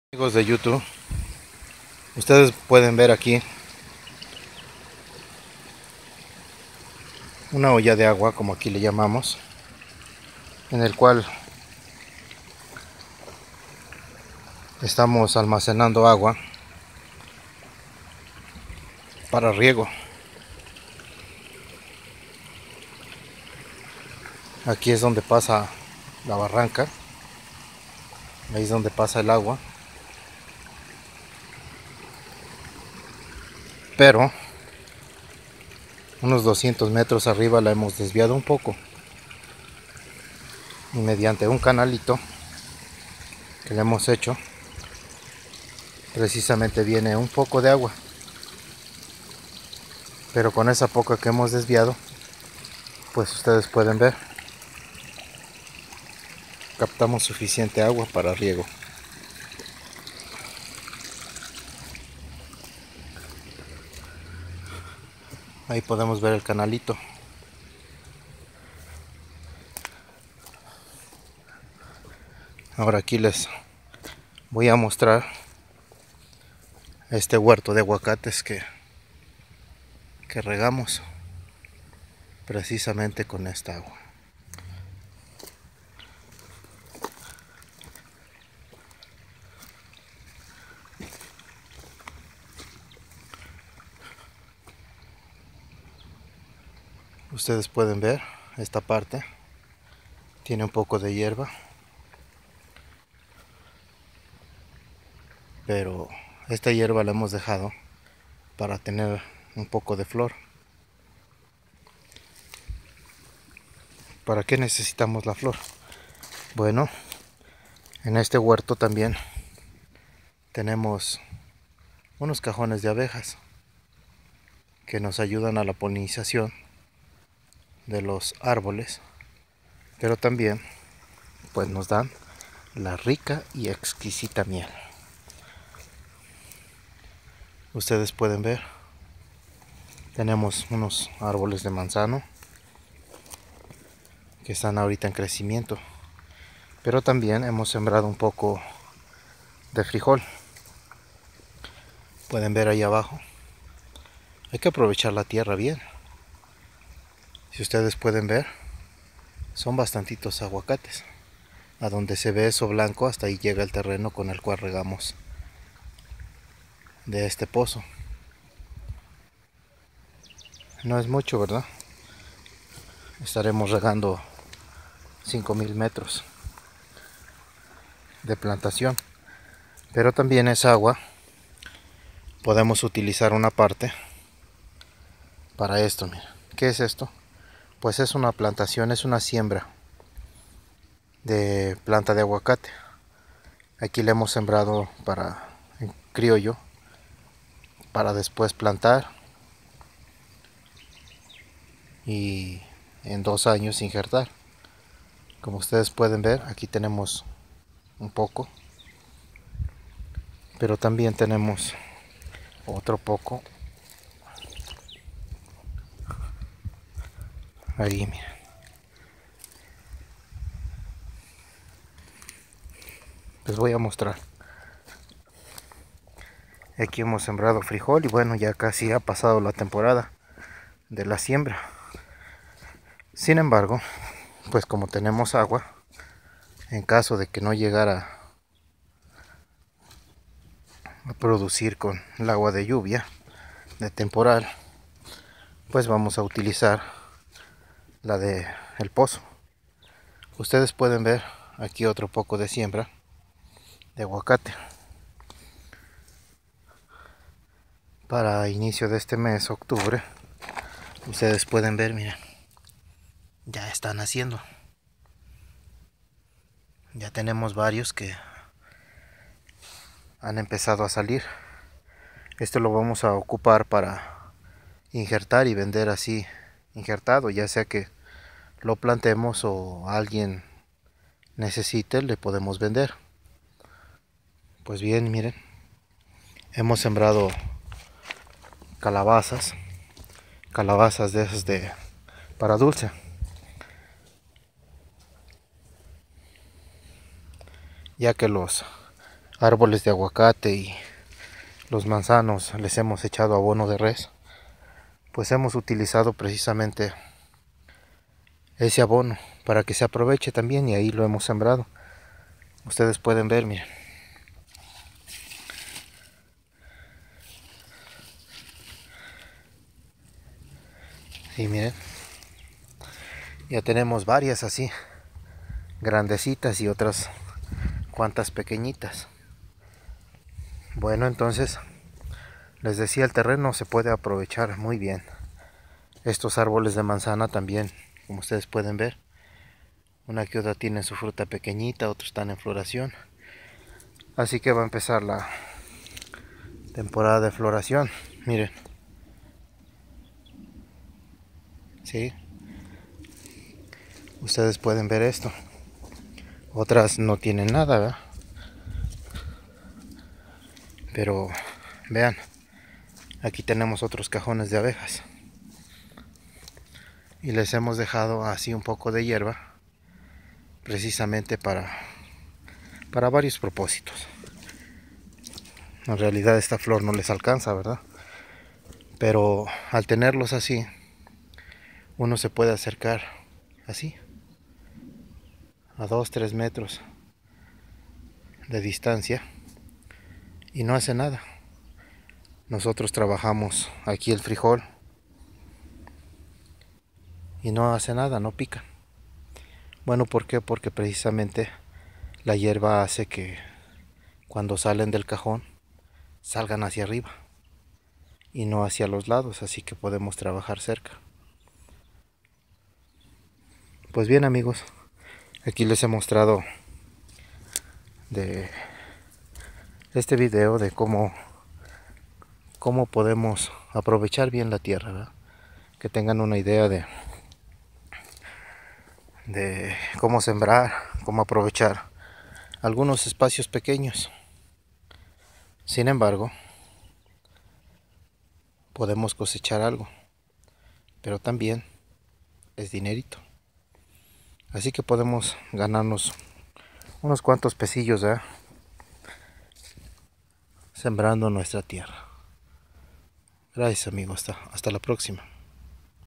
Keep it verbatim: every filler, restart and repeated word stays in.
Amigos de YouTube, ustedes pueden ver aquí una olla de agua, como aquí le llamamos, en el cual estamos almacenando agua para riego. Aquí es donde pasa la barranca, ahí es donde pasa el agua, pero unos doscientos metros arriba la hemos desviado un poco y mediante un canalito que le hemos hecho precisamente viene un poco de agua, pero con esa poca que hemos desviado, pues ustedes pueden ver, captamos suficiente agua para riego. Ahí podemos ver el canalito. Ahora aquí les voy a mostrar este huerto de aguacates que, que regamos precisamente con esta agua. Ustedes pueden ver esta parte, tiene un poco de hierba, pero esta hierba la hemos dejado para tener un poco de flor. ¿Para qué necesitamos la flor? Bueno, en este huerto también tenemos unos cajones de abejas que nos ayudan a la polinización de los árboles, pero también pues nos dan la rica y exquisita miel. Ustedes pueden ver, tenemos unos árboles de manzano que están ahorita en crecimiento, pero también hemos sembrado un poco de frijol. Pueden ver ahí abajo, hay que aprovechar la tierra bien. Si ustedes pueden ver, son bastantitos aguacates. A donde se ve eso blanco, hasta ahí llega el terreno con el cual regamos de este pozo. No es mucho, ¿verdad? Estaremos regando cinco mil metros de plantación, pero también esa agua podemos utilizar una parte para esto. Mira, ¿qué es esto? Pues es una plantación, es una siembra de planta de aguacate. Aquí le hemos sembrado para en criollo, para después plantar y en dos años injertar. Como ustedes pueden ver, aquí tenemos un poco, pero también tenemos otro poco ahí, mira. Les voy a mostrar. Aquí hemos sembrado frijol y bueno, ya casi ha pasado la temporada de la siembra. Sin embargo, pues como tenemos agua, en caso de que no llegara a producir con el agua de lluvia de temporal, pues vamos a utilizar la de el pozo. Ustedes pueden ver aquí otro poco de siembra de aguacate. Para inicio de este mes, octubre, ustedes pueden ver, miren, ya están haciendo. Ya tenemos varios que han empezado a salir. Esto lo vamos a ocupar para injertar y vender así injertado, ya sea que lo plantemos o alguien necesite, le podemos vender. Pues bien, miren, hemos sembrado calabazas, calabazas de esas de para dulce. Ya que los árboles de aguacate y los manzanos les hemos echado abono de res, pues hemos utilizado precisamente ese abono para que se aproveche también, y ahí lo hemos sembrado. Ustedes pueden ver, miren. Y miren, ya tenemos varias así, grandecitas y otras cuantas pequeñitas. Bueno, entonces les decía, el terreno se puede aprovechar muy bien. Estos árboles de manzana también, como ustedes pueden ver, una que otra tiene su fruta pequeñita, otros están en floración. Así que va a empezar la temporada de floración. Miren. Sí. Ustedes pueden ver esto. Otras no tienen nada, ¿verdad? Pero vean, aquí tenemos otros cajones de abejas. Y les hemos dejado así un poco de hierba, precisamente para, para varios propósitos. En realidad esta flor no les alcanza, ¿verdad? Pero al tenerlos así, uno se puede acercar así, a dos tres metros de distancia, y no hace nada. Nosotros trabajamos aquí el frijol y no hace nada, no pica. Bueno, ¿por qué? Porque precisamente la hierba hace que cuando salen del cajón salgan hacia arriba y no hacia los lados, así que podemos trabajar cerca. Pues bien, amigos, aquí les he mostrado de este video de cómo cómo podemos aprovechar bien la tierra, ¿verdad? Que tengan una idea de de cómo sembrar, cómo aprovechar algunos espacios pequeños. Sin embargo, podemos cosechar algo, pero también es dinerito. Así que podemos ganarnos unos cuantos pesillos, ¿eh? Sembrando nuestra tierra. Gracias, amigos. Hasta, hasta la próxima.